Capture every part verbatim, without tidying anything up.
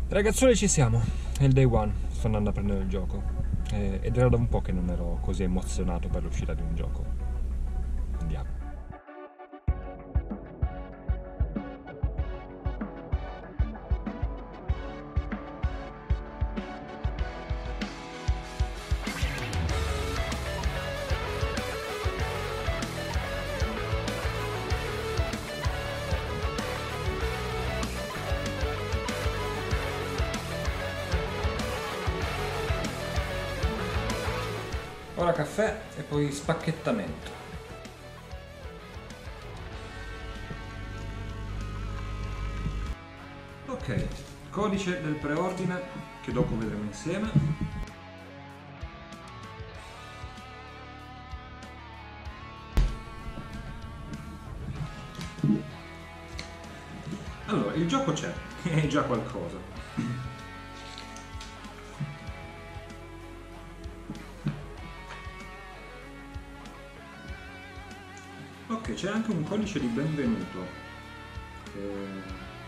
Ragazzoli, ci siamo, è il day one, sto andando a prendere il gioco eh, ed era da un po' che non ero così emozionato per l'uscita di un gioco. Andiamo. Ora caffè e poi spacchettamento. Ok, codice del preordine che dopo vedremo insieme. Allora, il gioco c'è, è già qualcosa. Ok, c'è anche un codice di benvenuto. Eh,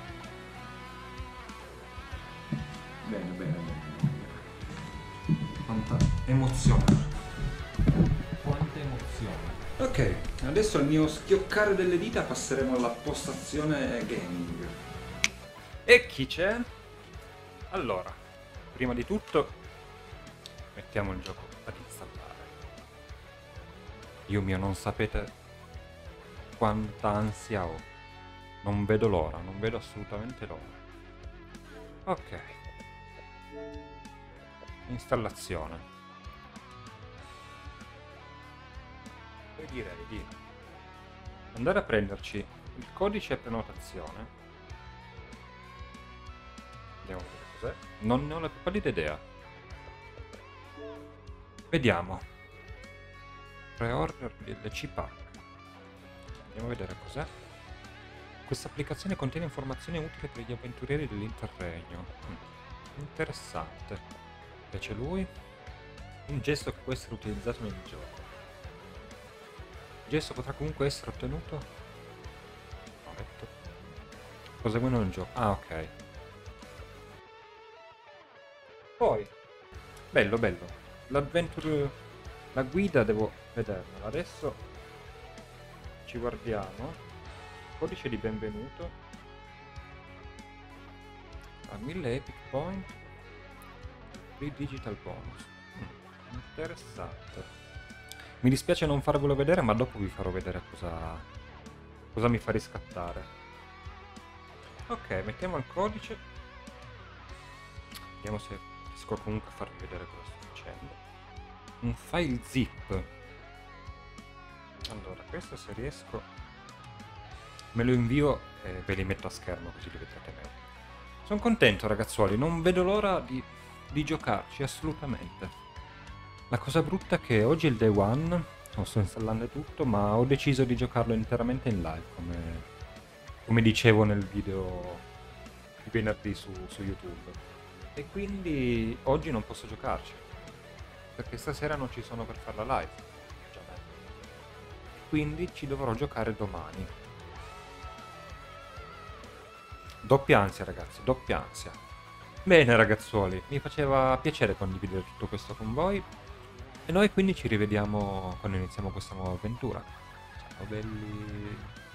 Bene, bene, bene. Quanta emozione. Quanta emozione. Ok, adesso al mio schioccare delle dita passeremo alla postazione gaming. E chi c'è? Allora, prima di tutto mettiamo il gioco ad installare. Dio mio, non sapete quanta ansia ho. Non vedo l'ora, non vedo assolutamente l'ora. Ok. Installazione. Poi direi di andare a prenderci il codice prenotazione. Andiamo a vedere cos'è. Non ne ho la più pallida idea. Vediamo. Pre-order D L C Pack. Andiamo a vedere cos'è. Questa applicazione contiene informazioni utili per gli avventurieri dell'Interregno. Mm. Interessante. Invece lui, un gesto che può essere utilizzato nel gioco. Il gesto potrà comunque essere ottenuto. Ho detto. Proseguendo nel gioco. Ah, ok. Poi, bello, bello. L'adventure, la guida devo vedermela. Adesso ci guardiamo. Codice di benvenuto. A mille epic point. Free digital bonus. Mm, interessante. Mi dispiace non farvelo vedere, ma dopo vi farò vedere cosa, cosa mi fa riscattare. Ok, mettiamo il codice. Vediamo se riesco comunque a farvi vedere cosa sto facendo. Un file zip. Allora, questo se riesco me lo invio e ve li metto a schermo così li vedrete meglio. Sono contento, ragazzuoli, non vedo l'ora di... di giocarci, assolutamente. La cosa brutta è che oggi è il day one, non sto installando tutto, ma ho deciso di giocarlo interamente in live, come, come dicevo nel video di venerdì su, su YouTube. E quindi oggi non posso giocarci, perché stasera non ci sono per fare la live. Già bene. Quindi ci dovrò giocare domani. Doppia ansia, ragazzi, doppia ansia. Bene ragazzuoli, mi faceva piacere condividere tutto questo con voi e noi quindi ci rivediamo quando iniziamo questa nuova avventura. Ciao belli!